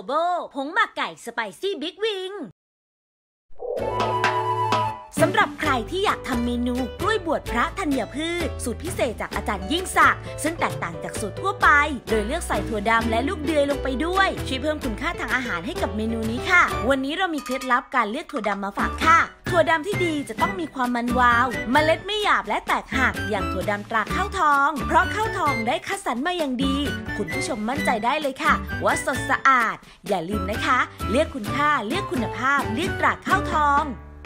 โบผงหมักไก่สไปซี่บิ๊กวิงสำหรับใครที่อยากทำเมนูกล้วยบวชพระธัญพืชสูตรพิเศษจากอาจารย์ยิ่งศักดิ์ซึ่งแตกต่างจากสูตรทั่วไปโดยเลือกใส่ถั่วดำและลูกเดือยลงไปด้วยช่วยเพิ่มคุณค่าทางอาหารให้กับเมนูนี้ค่ะวันนี้เรามีเคล็ดลับการเลือกถั่วดำมาฝากค่ะถั่วดำที่ดีจะต้องมีความมันวาวเมล็ดไม่หยาบและแตกหักอย่างถั่วดำตราข้าวทองเพราะข้าวทองได้คัดสรรมาอย่างดีคุณผู้ชมมั่นใจได้เลยค่ะว่าสดสะอาดอย่าลืมนะคะเลือกคุณค่าเลือกคุณภาพเลือกตราข้าวทอง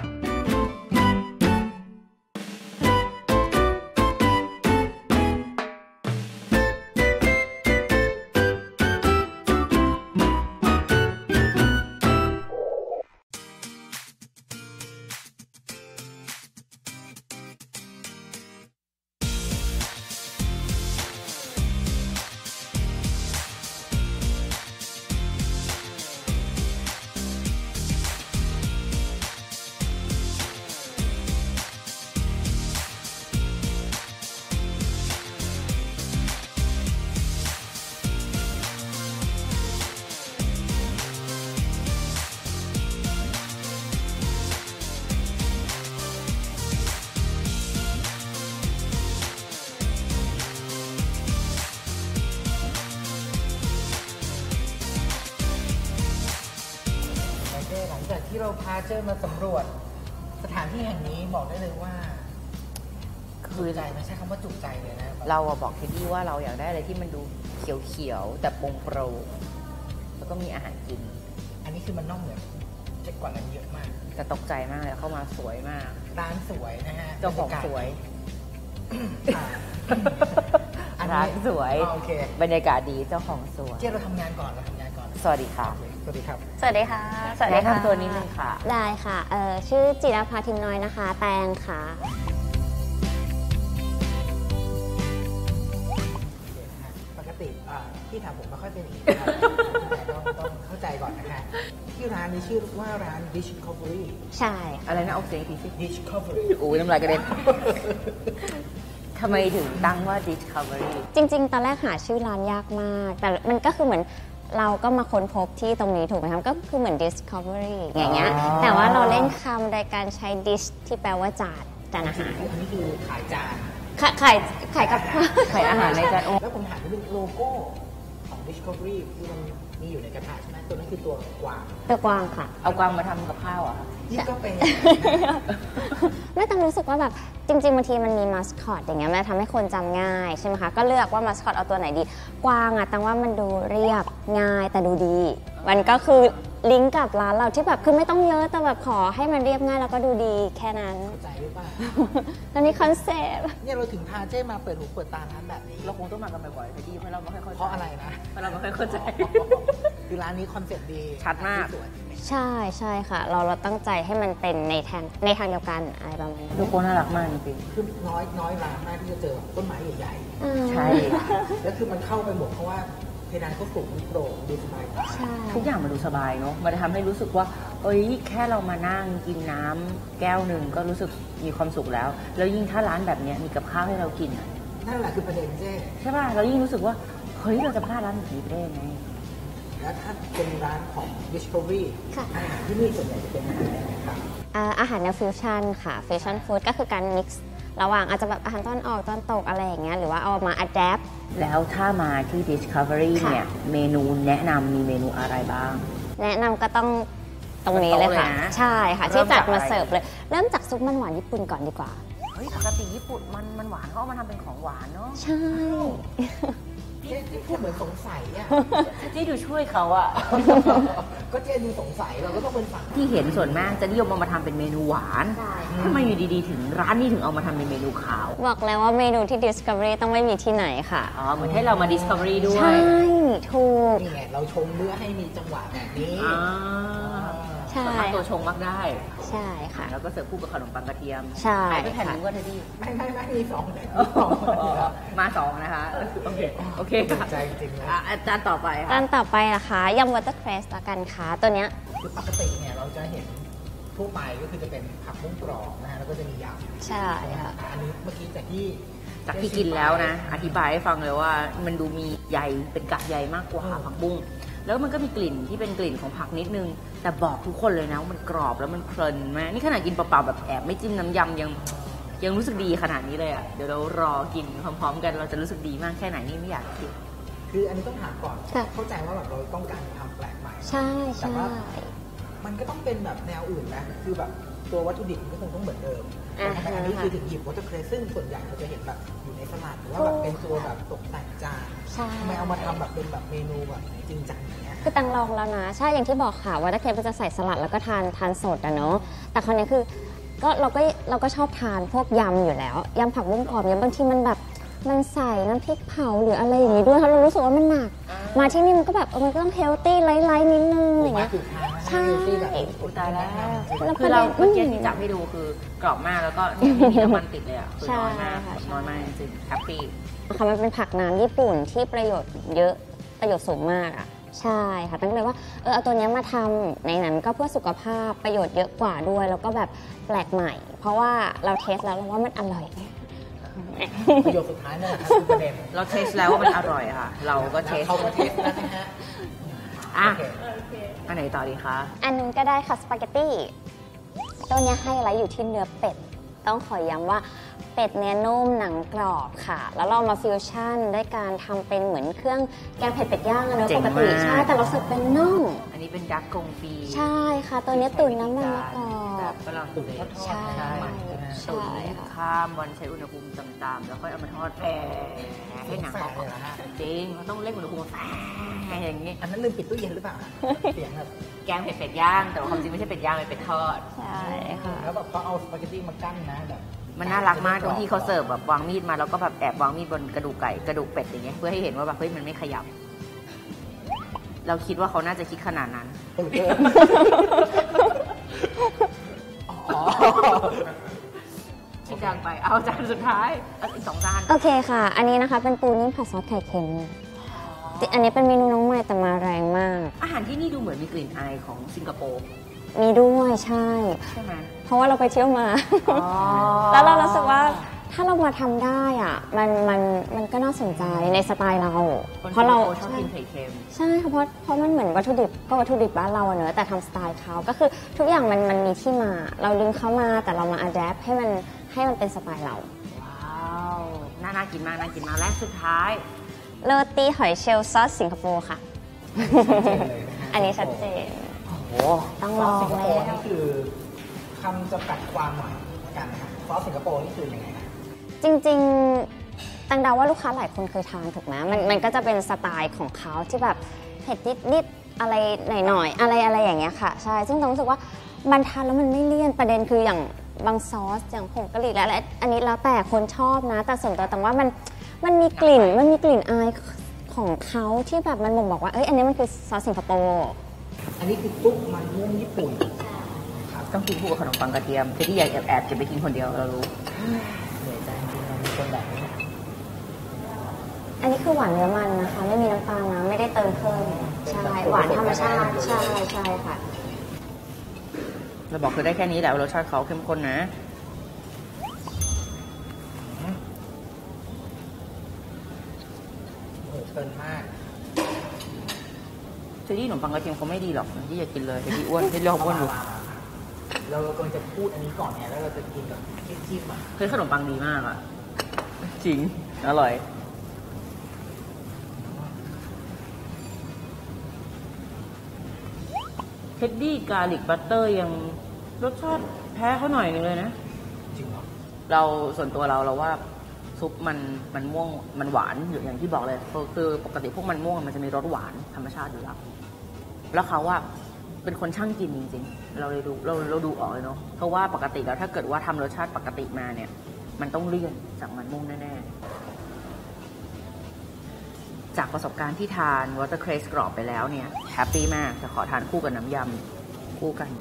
หลังจากที่เราพาเจ้ามาสำรวจสถานที่แห่งนี้บอกได้เลยว่าคือใจไม่ใช่คำว่าจุใจเลยนะเราบอกเทดดี้ว่าเราอยากได้อะไรที่มันดูเขียวๆแต่โปร่งโปร่งแล้วก็มีอาหารกินอันนี้คือมันนอกเหนือจากกว่านั้นเยอะมากแต่ตกใจมากเลยเข้ามาสวยมากร้านสวยนะฮะเจ้าของสวยร้านสวยบรรยากาศดีเจ้าของสวยเราทำงานก่อนสวัสดีค่ะสวัสดีครับสวัสดีค่ะแนะนำตัวนิดนึงค่ะได้ค่ะชื่อจิรภาทิมน้อยนะคะแตงค่ะปกติที่ถามผมไม่ค่อยเป็นอย่างนี้ต้องเข้าใจก่อนนะคะที่ร้านนี้ชื่อว่าร้าน Discovery ใช่อะไรนะออกเสียงอีกทีสิ Discovery โอ้ยน้ำลายกระเด็นทำไมถึงตั้งว่า Discovery จริงๆตอนแรกหาชื่อร้านยากมากแต่มันก็คือเหมือนเราก็มาค้นพบที่ตรงนี้ถูกไหมครับก็คือเหมือน Discovery อย่างเงี้ยแต่ว่าเราเล่นคำโดยการใช้ dish ที่แปลว่าจานอาหารอันนี้คือขายจานขายกับขายอาหารในจานแล้วผมถามถึงโลโก้ของ Discovery ที่มันมีอยู่ในกระถางใช่ไหมตัวนั้นคือตัวกวางค่ะเอากวางมาทำกับข้าวอ่ะนี่ก็เป็นแม่ตังรู้สึกว่าแบบจริงๆบางทีมันมีมาสคอตอย่างเงี้ยแม่ทำให้คนจำง่ายใช่ไหมคะก็เลือกว่ามาสคอตเอาตัวไหนดีกวางอ่ะตังว่ามันดูเรียบง่ายแต่ดูดีมันก็คือลิงก์กับร้านเราที่แบบคือไม่ต้องเยอะแต่แบบขอให้มันเรียบง่ายแล้วก็ดูดีแค่นั้นเข้าใจหรือเปล่าตอนนี้คอนเซ็ปต์เนี่ยเราถึงพาเจ้มาเปิดหูเปิดตาร้านแบบนี้เราคงต้องมากันบ่อยๆเพราะเราไม่ค่อยเข้าใจเพราะอะไรนะเพราะเราไม่ค่อยเข้าใจคือร้านนี้คอนเซ็ปต์ดีชัดมากใช่ค่ะเราตั้งใจให้มันเป็นในทางเดียวกันอะไรประมาณนั้นทุกคนน่ารักมากจริงๆคือน้อยร้านมากที่จะเจอต้นไม้ใหญ่ๆใช่แล้วคือมันเข้าไปหมดเพราะว่าเพดานก็สูงโปร่งดูสบายทุกอย่างมันดูสบายเนาะมันจะทำให้รู้สึกว่าแค่เรามานั่งกินน้ำแก้วหนึ่งก็รู้สึกมีความสุขแล้วยิ่งถ้าร้านแบบนี้มีกับข้าวให้เรากินนั่นแหละคือประเด็นเจ๊ใช่ป่ะเรายิ่งรู้สึกว่าเราจะพลาดร้านแบบนี้ได้ไงแล้วถ้าเป็นร้านของ Discovery อาหารที่นี่ส่วนใหญ่จะเป็นอาหารอะไรครับอาหารแนวฟิวชั่นค่ะฟิวชั่นฟู้ดก็คือการมิกซ์ระหว่างอาจจะแบบอาหารตอนออกตอนตกอะไรอย่างเงี้ยหรือว่าเอามาอัดแอปแล้วถ้ามาที่ Discovery เนี่ยเมนูแนะนำมีเมนูอะไรบ้างแนะนำก็ต้องตรงนี้เลยค่ะใช่ค่ะที่จัดมาเสิร์ฟเลยเริ่มจากซุปมันหวานญี่ปุ่นก่อนดีกว่าปกติญี่ปุ่นมันหวานเขาเอามาทำเป็นของหวานเนาะใช่ที่พูดเหมือนสงสัยอ่ะที่ดูช่วยเขาอ่ะก็เจดูสงสัยเราก็ต้องเป็นฝั่งที่เห็นส่วนมากจะนิยมเอามาทำเป็นเมนูหวานทำไมอยู่ดีๆถึงร้านนี้ถึงเอามาทำเป็นเมนูขาวบอกแล้วว่าเมนูที่ Discovery ต้องไม่มีที่ไหนค่ะเหมือนให้เรามา Discovery ด้วยใช่ถูกนี่ไงเราชมเพื่อให้มีจังหวะแบบนี้ใช่ตัวชงมักได้ใช่ค่ะแล้วก็เสิร์ฟคู่กับขนมปังกระเทียมใช่ไปแผ่นนึงว่าเทดดี้ไม่มีสองมาสองนะคะโอเคใจจริงเลยจานต่อไปค่ะจานต่อไปนะคะยำวอเตอร์เครสละกันค่ะตัวเนี้ยคือปกติเนี่ยเราจะเห็นทั่วไปก็คือจะเป็นผักบุ้งกรอบนะฮะแล้วก็จะมียำใช่ค่ะอันนี้เมื่อกี้จากที่กินแล้วนะอธิบายให้ฟังเลยว่ามันดูมีใยเป็นกากใยมากกว่าผักบุ้งแล้วมันก็มีกลิ่นที่เป็นกลิ่นของผักนิดนึงแต่บอกทุกคนเลยนะว่ามันกรอบแล้วมันเพลินมากนี่ขนาดกินเปล่าๆแบบแอบไม่จิ้มน้ำยำยังรู้สึกดีขนาดนี้เลยอ่ะเดี๋ยวเรารอกินพร้อมๆกันเราจะรู้สึกดีมากแค่ไหนนี่ไม่อยากคิดคืออันนี้ต้องถามก่อนเข้าใจว่าแบบเราต้องการทำแปลกใหม่ใช่แต่ว่ามันก็ต้องเป็นแบบแนวอื่นนะคือแบบตัววัตถุดิบมันก็คงต้องเหมือนเดิมแต่อันนี้คือถึงหยิบวอเตอร์เครสซึ่งส่วนใหญ่เราจะเห็นแบบอยู่ในสลัดหรือว่าแบบเป็นตัวแบบตกแต่งจานทำไมเอามาทำแบบเป็นแบบเมนูแบบจริงจังอย่างเงี้ยคือตังลองแล้วนะใช่อย่างที่บอกค่ะวอเตอร์เครสมันจะใส่สลัดแล้วก็ทานสดอะเนาะแต่คราวนี้คือก็เราก็ชอบทานพวกยำอยู่แล้วยำผักบุ้งกรอบเนี่ยบางทีมันแบบมันใส่น้ำพริกเผาหรืออะไรอย่างงี้ด้วยเรารู้สึกว่ามันหนักมาที่นี่มันก็แบบมันก็ต้องเฮลตี้ไลท์นิดนึงอย่างเงี้ยใช่ตายแล้วคือเราเมื่อกี้ที่จับให้ดูคือกรอบมากแล้วก็ไม่มีน้ำมันติดเลยอ่ะคือน้อยมากจริงแฮปปี้ค่ะมันเป็นผักน้ำญี่ปุ่นที่ประโยชน์เยอะประโยชน์สูงมากอ่ะใช่ค่ะตั้งเลยว่าเอาตัวนี้มาทำในนั้นก็เพื่อสุขภาพประโยชน์เยอะกว่าด้วยแล้วก็แบบแปลกใหม่เพราะว่าเราเทสแล้วเราว่ามันอร่อยประโยคสุดท้ายนั่นแหละครับคือประเด็นเราเทสแล้วว่ามันอร่อยค่ะเราก็เทสเขาก็เทสแล้วนะฮะอันไหนต่อดีคะอันนึงก็ได้ค่ะสปาเกตตี้ตัวนี้ให้อะไรอยู่ที่เนื้อเป็ดต้องขอย้ำว่าเป็ดเนื้อนุ่มหนังกรอบค่ะแล้วเรามาฟิวชั่นได้การทำเป็นเหมือนเครื่องแกงเผ็ดเป็ดย่างเนอะปกติใช่แต่เราเสิร์ฟเป็นน่องอันนี้เป็นดักกงฟีใช่ค่ะตัวนี้ตุ๋นน้ำมันมะกอกฝรั่งตุ๋นทอดใช่ตุ๋นข้ามวันใช้อุณหภูมิต่ำๆแล้วค่อยเอามาทอดแผ่ให้หนังออกจริงเราต้องเล่นอุณหภูมิแผ่อย่างนี้อันนั้นลืมปิดตู้เย็นหรือเปล่าเสียงแบบแกงเผ็ดเป็ดย่างแต่ความจริงไม่ใช่เป็ดย่างเป็นเป็ดทอดใช่ค่ะแล้วแบบเขาเอาสปาเกตตี้มากั้นนะแบบมันน่ารักมากตรงที่เขาเสิร์ฟแบบวางมีดมาแล้วก็แบบแอบวางมีดบนกระดูกไก่กระดูกเป็ดอย่างเงี้ยเพื่อให้เห็นว่าแบบเฮ้ยมันไม่ขยับเราคิดว่าเขาน่าจะคิดขนาดนั้นชิ้นดังไปเอาจานสุดท้ายอีก2 จานโอเคค่ะอันนี้นะคะเป็นปูนิ่มผัดซอสไข่เค็มอันนี้เป็นเมนูน้องใหม่แต่มาแรงมากอาหารที่นี่ดูเหมือนมีกลิ่นอายของสิงคโปร์มีด้วยใช่ไหมเพราะว่าเราไปเที่ยวมาแล้วเรารู้สึกว่าถ้าเรามาทำได้อ่ะมันก็น่าสนใจในสไตล์เราเพราะเราชอบกินไข่เค็มใช่เพราะมันเหมือนวัตถุดิบก็วัตถุดิบบ้านเราเนอะแต่ทำสไตล์เขาก็คือทุกอย่างมันมีที่มาเราดึงเขามาแต่เรามาอัดแอปให้มันเป็นสไตล์เราว้าวน่ากินมากและสุดท้ายโรตีหอยเชลล์ซอสสิงคโปร์ค่ะอันนี้ชัดเจนต้องลองแล้วนี่คือคำจำกัดความหน่อยกันนะคะซอสสิงคโปร์นี่คือยังไงนะจริงๆตังเดาว่าลูกค้าหลายคนเคยทานถูกไหมมันก็จะเป็นสไตล์ของเขาที่แบบเผ็ดนิดๆอะไรหน่อยๆอะไรอย่างเงี้ยค่ะใช่ซึ่งต้องรู้สึกว่ามันทานแล้วมันไม่เลี่ยนประเด็นคืออย่างบางซอสอย่างผงกะหรี่และอันนี้แล้วแต่คนชอบนะแต่ส่วนตัวแต่ว่ามันมีกลิ่นอายของเขาที่แบบมันบ่งบอกว่าอันนี้มันคือซอสสิงคโปร์อันนี้คือตุ๊กมันม่วงญี่ปุ่นต้องกินคู่กับขนมปังกระเทียมที่อยากแอบจะไปกินคนเดียวเรารู้เหนื่อยใจจริงเรามีคนแบบนี้อันนี้คือหวานเนื้อมันนะคะไม่มีน้ำตาลนะไม่ได้เติมเพิ่มใช่หวานธรรมชาติใช่ค่ะเราบอกคือได้แค่นี้แหละรสชาติเขาเข้มข้นนะเกินมากเจดี้ขนมปังกระเทียมเขาไม่ดีหรอกที่อยากกินเลยที่อ้วนที่เราอ้วนอยู่เรากำลังจะพูดอันนี้ก่อนเนี่ยแล้วเราจะกินกับจิ้มอ่ะคือขนมปังดีมากอ่ะจริงอร่อยเท็ดดี้กาลิกบัตเตอร์ยังรสชาติแพ้เขาหน่อยนึงเลยนะจริงเหรอเราส่วนตัวเราว่าซุปมันม่วงมันหวานอย่างที่บอกเลยคือปกติพวกมันม่วงมันจะมีรสหวานธรรมชาติอยู่แล้วเขาว่าเป็นคนช่างกินจริงๆเราเลยเราดูออกเลยเนาะเพราะว่าปกติแล้วถ้าเกิดว่าทำรสชาติปกติมาเนี่ยมันต้องเลี่ยนจากมันม่วงแน่ๆจากประสบการณ์ที่ทานวอเตอร์เครสกรอบไปแล้วเนี่ยแฮปปี้มากแต่ขอทานคู่กับน้ำยำคู่กัน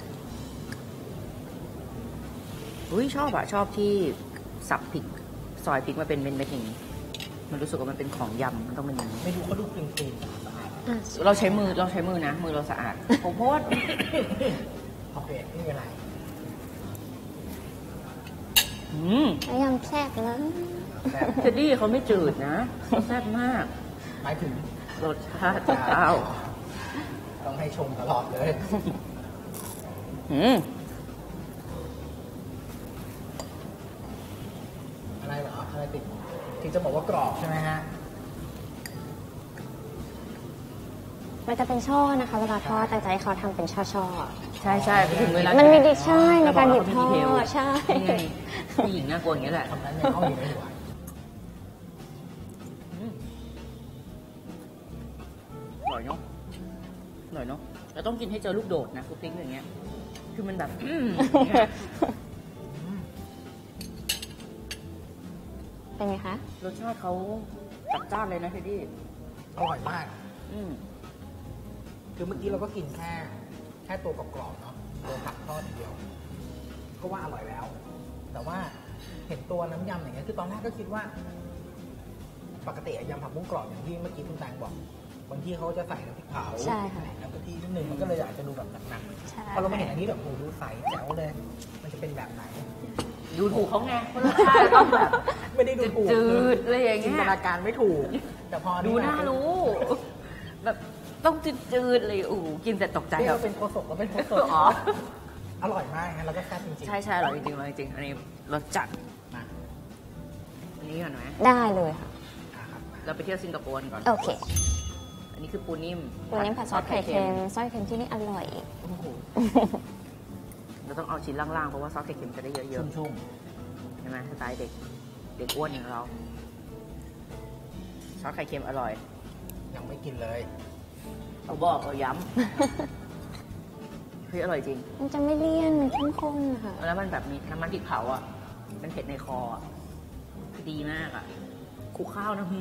ชอบที่สับพริกซอยพริกมาเป็นเม็ดๆอย่างนี้มันรู้สึกว่ามันเป็นของยำมันต้องเป็นอย่างนี้ไม่ดูเขาดูคลีนสะอาดเราใช้มือนะมือเราสะอาดผมเพราะว่าโอเคไม่เป็นไรยำแซ่บนะเท็ดดี้เขาไม่จืดนะแซ่บมากหมายถึงรสชาติเจ้าให้ชมตลอดเลย อะไรเหรออะไรติดถึงจะบอกว่ากรอบใช่ไหมฮะมันจะเป็นช่อนะคะเวลาทอดตั้งใจให้เขาทำเป็นช่อๆใช่ใช่ถึงเวลามันมีดิชใช่ในการหยิบทอเทลดใช่นี่ไงผู้หญิงน่ากลัวอย่างนี้แหละทำนั้นในห้องอยู่ในหัวอร่อยเนาะอร่อยเนาะเราต้องกินให้เจอลูกโดดนะคือพริกอย่างเงี้ย คือมันแบบเป็นไงคะรสชาติเขาจัดจ้านเลยนะเทดดี้อร่อยมาก คือเมื่อกี้เราก็กินแค่ตัวกรอบๆเนาะตัวผักทอดอย่างเดียวก็ว่าอร่อยแล้ว แต่ว่าเห็นตัวน้ำยำอย่างเงี้ยคือตอนแรกก็คิดว่า ปกติยำผักบุ้งกรอบอย่างที่เมื่อกี้คุณแตงบอกบางที่เขาจะใส่น้ำพริกเผาใช่ค่ะน้ำกะทินิดนึงมันก็เลยอาจจะดูแบบหนักใช่ๆพอเรามาเห็นอันนี้แบบโอ้ดูใสแจ๋วเลย มันจะเป็นแบบไหนดูถูกเขาไงเพราะรสชาติต้องแบบไม่ได้ดูถูกจืดๆเลยอย่างจิเงี้นยตนาการไม่ถูก แต่พอดูน่ารู้ แบบต้องจืดๆเลยกินแต่ตกใจที่แบเราบเป็นโคศกเราเป็นโคศกอ๋ออร่อยมากนะแล้วก็แซ่บจริงๆใช่ใช่อร่อยจริงๆอร่อยจริงอันนี้รสจัดมาอันนี้ก่อนไหมได้เลยค่ะครับมาเราไปเที่ยวสิงคโปร์ก่อนโอเคอันนี้คือปูนิ่มตัวนี้ผัดซอสไข่เค็มซอสไข่เค็มที่นี่อร่อยโอ้โหเราต้องเอาชิ้นล่างๆเพราะว่าซอสไข่เค็มจะได้เยอะชุ่มๆใช่ไหมสไตล์เด็กอ้วนอย่างเราซอสไข่เค็มอร่อยๆยังไม่กินเลยเอาบอกเอาย้ำเฮ้ยอร่อยจริงมันจะไม่เลี่ยนมันเข้มข้นค่ะแล้วมันแบบมีน้ำมันพริกเผาอ่ะมันเผ็ดในคออ่ะคือดีมากอ่ะคลุกข้าวนะ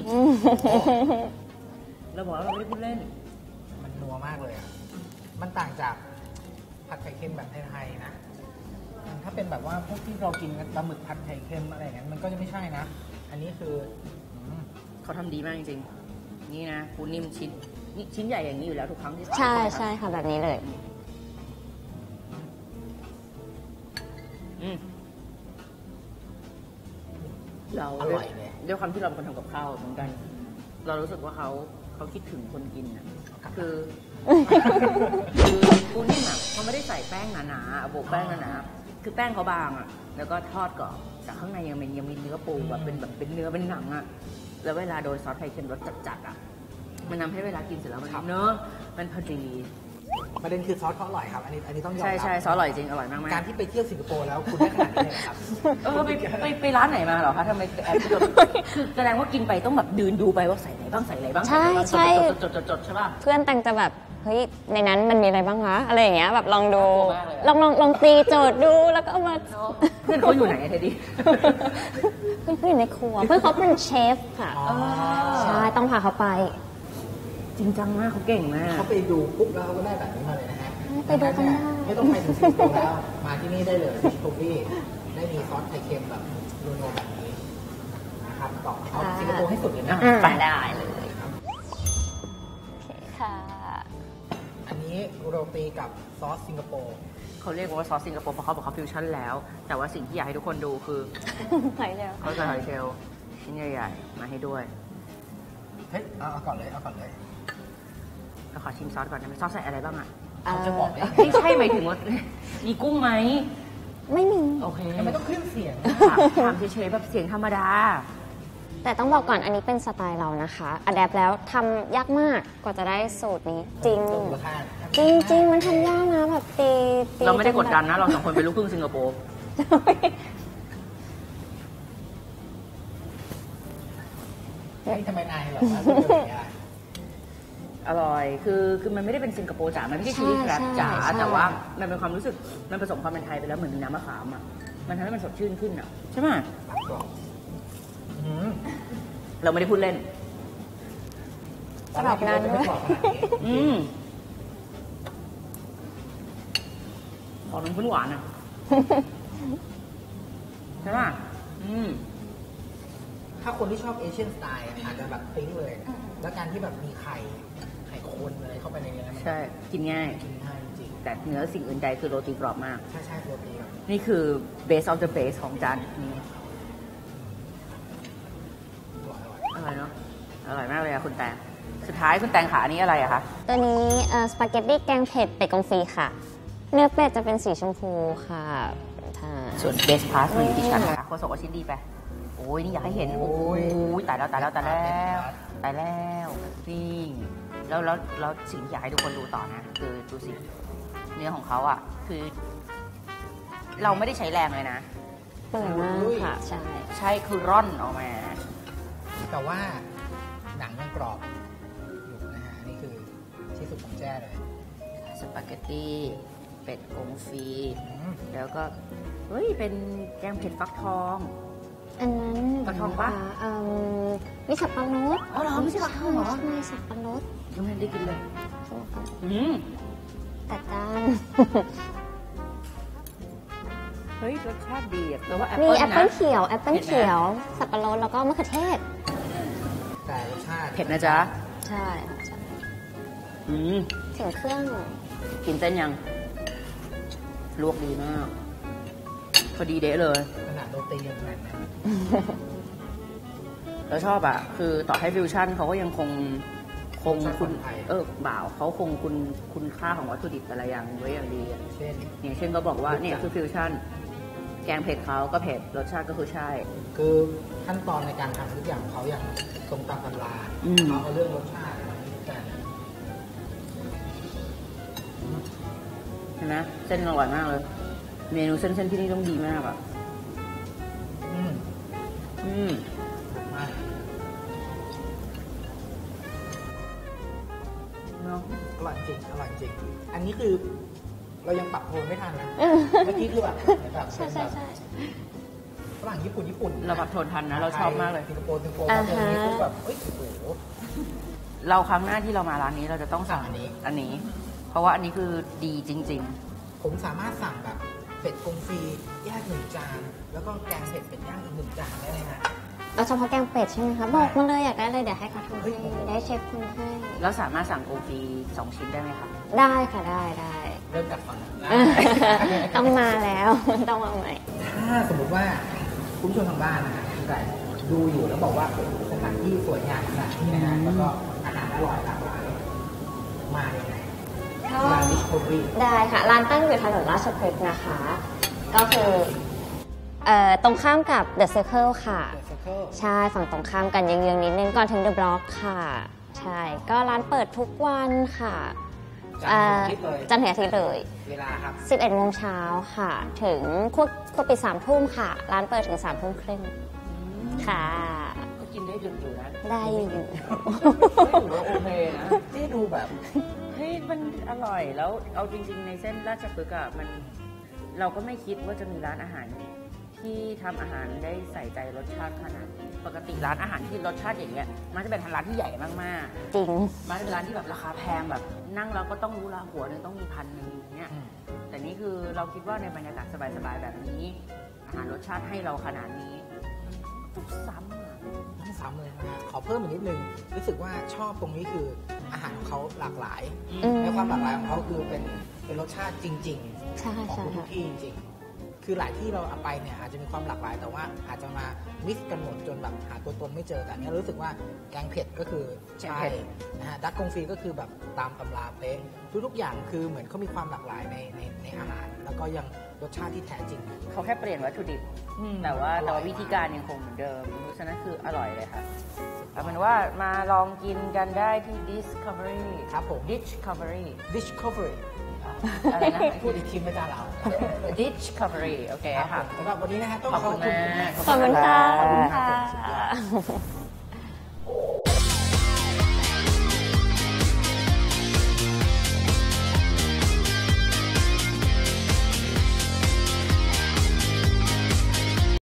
เราบอกว่าเราไม่ได้พูดเล่นมันนัวมากเลยอ่ะ มันต่างจากผัดไข่เค็มแบบไทยๆนะ ถ้าเป็นแบบว่าพวกที่เรากินปลาหมึกผัดไข่เค็มอะไรอย่างนั้นมันก็จะไม่ใช่นะ อันนี้คือเขาทำดีมากจริงๆ นี่นะปูนิ่มชิ้นใหญ่อย่างนี้อยู่แล้วทุกครั้งที่ใช่ใช่ค่ะแบบนี้เลยเราอร่อยเลยด้วยความที่เราเป็นคนทำกับข้าวเหมือนกัน เรารู้สึกว่าเขาคิดถึงคนกินอ่ะคือปูนิ่มอ่ะเขาไม่ได้ใส่แป้งหนาๆโบกแป้งหนาๆคือแป้งเขาบางอ่ะแล้วก็ทอดกรอบแต่ข้างในยังมีเนื้อปูแบบเป็นเนื้อเป็นหนังอ่ะแล้วเวลาโดนซอสไข่เค็มรสจัดๆอ่ะมันทำให้เวลากินเสร็จแล้วมันเนอะมันพอดีประเด็นคือซอสเขาอร่อยครับ อันนี้ต้องยอมรับใช่ซอสอร่อยจริงอร่อยมากๆการที่ไปเที่ยวสิงคโปร์แล้วคุณได้ขนาดนี้เลยเหรอครับไปร้านไหนมาเหรอคะทำไมแอบคือแสดงว่ากินไปต้องแบบดูไปว่าใส่อะไรบ้างใส่อะไรบ้างใช่ใช่จดใช่ป่ะเพื่อนตังจะแบบเฮ้ยในนั้นมันมีอะไรบ้างคะอะไรอย่างเงี้ยแบบลองดูน่ากลัวมากเลยลองตีโจทย์ดูแล้วก็เอามาเพื่อนเขาอยู่ไหนเทดดี้เพื่อนเขาอยู่ในครัวเพื่อนเขาเป็นเชฟค่ะอ๋อใช่ต้องพาเขาไปจริงจังมากเขาเก่งมากเขาไปดูปุ๊บแล้วเขาก็ได้แบบนี้มาเลยนะฮะไปดูกันได้ไม่ต้องไปถึงสิงคโปร์แล้ว มาที่นี่ได้เลยที่ทูบี้ได้มีซอสไข่เค็มแบบนัวๆแบบนี้นะครับต่อเอาสิงคโปร์ให้สุดเลยนะไปได้เลยโอเคค่ะอันนี้โรตีกับซอสสิงคโปร์เขาเรียกว่าซอสสิงคโปร์เพราะเขาบอกเขาฟิวชั่นแล้ว แต่ว่าสิ่งที่อยากให้ทุกคนดูคือไปแล้วเขาจะหอยเชลล์ชิ้นใหญ่ๆมาให้ด้วยเฮ้ยเอาก่อนเลยเอาก่อนเลยเราขอชิมซอสก่อนนะซอสใส่อะไรบ้างอ่ะเขาจะบอกได้ไงไม่ใช่หมายถึงว่ามีกุ้งไหมไม่มีโอเคทำไมต้องขึ้นเสียงถามเฉยๆแบบเสียงธรรมดาแต่ต้องบอกก่อนอันนี้เป็นสไตล์เรานะคะอัดแอปแล้วทำยากมากกว่าจะได้สูตรนี้จริงตัวมูลค่าจริงมันทำยากนะแบบตีเราไม่ได้กดดันนะ เราสองคนเป็นลูกครึ่งสิงคโปร์เฮ้ยทำไมนายเหรอวะพูดแบบนี้อะอร่อย คือมันไม่ได้เป็นสิงคโปร์จ๋า มันไม่ใช่ชีสแครบจ๋า แต่ว่ามันเป็นความรู้สึก มันผสมความเป็นไทยไปแล้วเหมือนมีน้ำมะขามอ่ะ มันทำให้มันสดชื่นขึ้นอ่ะ ใช่ไหมกรอบอื้อหือเราไม่ได้พูดเล่นตอนแรกคิดว่าจะไม่กรอบขนาดนี้ของน้ำข้นหวานอ่ะ ใช่ไหมถ้าคนที่ชอบเอเชียนสไตล์อาจจะแบบปิ๊งเลย แล้วการที่แบบมีไข่คนอะไรเข้าไปในนี้มันใช่ กินง่ายกินง่ายจริงแต่เหนือสิ่งอื่นใดคือโรตีกรอบมากๆใช่โรตีแบบนี่คือ base of the base ของจานนี้อร่อยอร่อยเนาะ อร่อยมากเลยอะคุณแตงสุดท้ายคุณแตงขาอันนี้อะไรอะคะตัวนี้สปาเกตตี้แกงเผ็ดเป็ดกงฟรีค่ะ เนื้อเป็ดจะเป็นสีชมพูค่ะค่ะส่วนเบสพาสมันอยู่ที่ชั้นค่ะโคโซะชิ้นดีไปโอ้ยนี่อยากให้เห็นโอ้ยตายแล้วนี่แล้วสิ่งที่อยากให้ทุกคนดูต่อนะคือดูสิเนื้อของเขาอะคือเราไม่ได้ใช้แรงเลยนะเปิดมากค่ะใช่คือร่อนออกมาแต่ว่าหนังยังกรอบอยู่นะฮะอันนี้คือที่สุดของแจ้เลยสปาเกตตี้เป็ดกงฟรีแล้วก็เฮ้ยเป็นแกงเผ็ดฟักทองอันนั้นฟักทองปะมีสับปะรดอ๋อเหรอไม่ใช่ฟักทองเหรอมีสับปะรดยังไม่ได้กินเลยจัดจ้านเฮ้ยรสชาติดีอะแล้วว่าแอปมีเปิ้ลแอปเปิ้ลนะเขียวแอปเปิ้ลเขียวสับปะรดแล้วก็มะเขือเทศแต่รสชาติเผ็ดนะจ๊ะใช่ค่ะถึงเครื่องกินเส้นยังลวกดีมากพอดีเดะเลยขนาดโรตียังแน่นนะแล้วชอบอะคือต่อให้ฟิวชั่นเขาก็ยังคงคุณบ่าวเขาคงคุณค่าของวัตถุดิบแต่ละอย่างไว้อย่างดีอะเช่นอย่างเช่นก็บอกว่าเนี่ยคือฟิวชั่นแกงเผ็ดเขาก็เผ็ดรสชาติก็คือใช่คือขั้นตอนในการทำทุกอย่างเขาอย่างตรงตามตำราเขาเอาเรื่องรสชาติมาคิดกันเห็นไหมเส้นอร่อยมากเลย เมนูเส้นที่นี่ต้องดีมากอะมาก อร่อยจริงอร่อยจริง อันนี้คือเรายังปรับโทนไม่ทันนะ เมื่อกี้คือแบบใช่ฝรั่งญี่ปุ่นเราปรับโทนทันนะ เราชอบมากเลยสิงคโปร์มาตรงนี้คือแบบเฮ้ยโอ้โหเราครั้งหน้าที่เรามาร้านนี้เราจะต้องสั่งอันนี้ เพราะว่าอันนี้คือดีจริงๆผมสามารถสั่งแบบเป็ดกงฟรีย่าง1 จานแล้วก็แกงเผ็ดเป็ดย่างอีก1 จานได้เลยนะเอาเฉพาะแกงเป็ดใช่ไหมคะบอกมาเลยอยากได้เลยเดี๋ยวให้เขาทำให้ได้เชฟคนให้แล้วสามารถสั่งกงฟรี2 ชิ้นได้ไหมคะได้ค่ะได้เริ่มจากฝั่งต้องมาแล้วต้องมาใหม่ถ้าสมมติว่าคุณผู้ชมทางบ้านนะคุณไก่ดูอยู่แล้วบอกว่าสถานที่สวยงามขนาดนี้นะฮะแล้วก็อาหารอร่อยหลากหลายมาเลยนะร้าน Discovery ได้ค่ะร้านตั้งอยู่ถนนราชพฤกษ์นะคะก็คือตรงข้ามกับ The Circle ค่ะใช่ฝั่งตรงข้ามกันเยื้องๆนิดนึงก่อนถึง The Block ค่ะใช่ก็ร้านเปิดทุกวันค่ะจันทร์ถึงอาทิตย์เลยเวลาครับ 11 โมงเช้าค่ะถึงควรปิด 3 ทุ่มค่ะร้านเปิดถึง 3 ทุ่มครึ่งค่ะก็กินได้ดึกอยู่นะได้อยู่ถือว่าโอเคนะที่ดูแบบเฮ้ยมันอร่อยแล้วเอาจริงๆในเส้นราชพฤกษ์อะมันเราก็ไม่คิดว่าจะมีร้านอาหารที่ทำอาหารได้ใส่ใจรสชาติขนาดนี้ปกติร้านอาหารที่รสชาติอย่างเงี้ยมันจะเป็นร้านที่ใหญ่มากๆจริงมันเป็นร้านที่แบบราคาแพงแบบนั่งแล้วก็ต้องรู้ละหัวนึงต้องมี1,000เนี่ยแต่นี่คือเราคิดว่าในบรรยากาศสบายๆแบบนี้อาหารรสชาติให้เราขนาดนี้ต้องซ้ำเลยนะขอเพิ่มอีกนิดนึงรู้สึกว่าชอบตรงนี้คืออาหารของเขาหลากหลายในความหลากหลายของเขาคือเป็นรสชาติจริงๆของทุกที่จริงคือหลายที่เราเอาไปเนี่ยอาจจะมีความหลากหลายแต่ว่าอาจจะมามิกซ์กันหมดจนแบบหาตัวตนไม่เจอแต่เนี้ยรู้สึกว่าแกงเผ็ดก็คือใช่นะฮะดักกงฟรีก็คือแบบตามตำราเป๊ะทุกอย่างคือเหมือนเขามีความหลากหลายในอาหารแล้วก็ยังรสชาติที่แท้จริงเขาแค่เปลี่ยนวัตถุดิบแต่ว่าวิธีการยังคงเหมือนเดิมเพราะฉะนั้นคืออร่อยเลยค่ะเอาเป็นว่ามาลองกินกันได้ที่ Discovery ครับผม Discovery อะไรนะพูดอีกทีไม่ได้เรา Discovery โอเคค่ะสำหรับวันนี้นะฮะต้องขอบคุณขอบคุณค่ะ